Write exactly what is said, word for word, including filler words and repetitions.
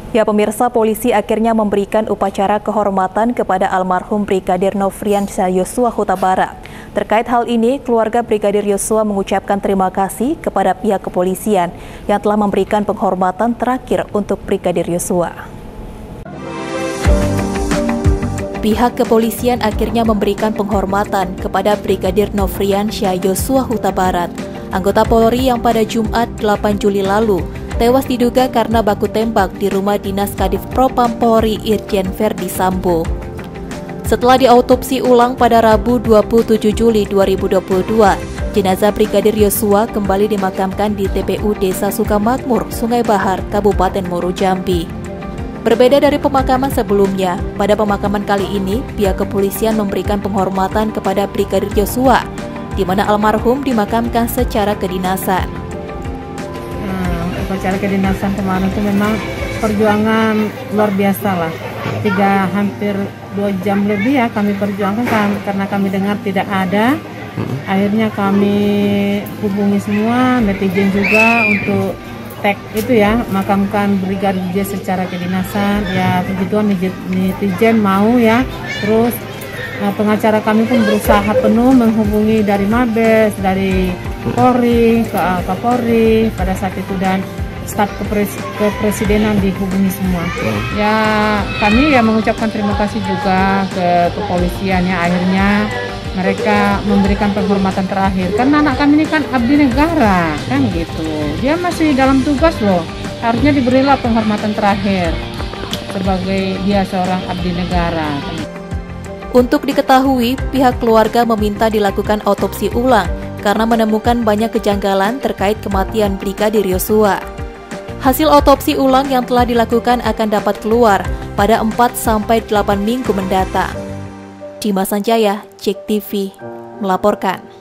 Ya pemirsa, polisi akhirnya memberikan upacara kehormatan kepada almarhum Brigadir Nofriansyah Yosua Huta Barat. Terkait hal ini, keluarga Brigadir Yosua mengucapkan terima kasih kepada pihak kepolisian yang telah memberikan penghormatan terakhir untuk Brigadir Yosua. Pihak kepolisian akhirnya memberikan penghormatan kepada Brigadir Nofriansyah Yosua Huta Barat, anggota Polri yang pada Jumat delapan Juli lalu tewas diduga karena baku tembak di rumah dinas Kadif Propam Polri Irjen Verdi Sambo. Setelah diautopsi ulang pada Rabu dua puluh tujuh Juli dua ribu dua puluh dua, jenazah Brigadir Yosua kembali dimakamkan di T P U Desa Sukamakmur, Sungai Bahar, Kabupaten Muaro Jambi. Berbeda dari pemakaman sebelumnya, pada pemakaman kali ini pihak kepolisian memberikan penghormatan kepada Brigadir Yosua, di mana almarhum dimakamkan secara kedinasan. Upacara kedinasan kemarin itu memang perjuangan luar biasa lah. Tiga hampir dua jam lebih ya kami perjuangkan kan, karena kami dengar tidak ada. Akhirnya kami hubungi semua netizen juga untuk tag itu ya, makamkan Brigadir secara kedinasan. Ya puji Tuhan netizen mau ya. Terus nah, pengacara kami pun berusaha penuh menghubungi dari Mabes, dari Polri, ke Kapolri pada saat itu, dan staf kepres kepresidenan dihubungi semua. Ya kami ya mengucapkan terima kasih juga ke kepolisian ya, akhirnya mereka memberikan penghormatan terakhir. Karena anak kami ini kan abdi negara kan gitu. Dia masih dalam tugas loh. Harusnya diberilah penghormatan terakhir sebagai dia seorang abdi negara. Untuk diketahui, pihak keluarga meminta dilakukan autopsi ulang karena menemukan banyak kejanggalan terkait kematian Brigadir Yosua. Hasil autopsi ulang yang telah dilakukan akan dapat keluar pada empat sampai delapan minggu mendatang. Dimas Sanjaya, Jek T V, melaporkan.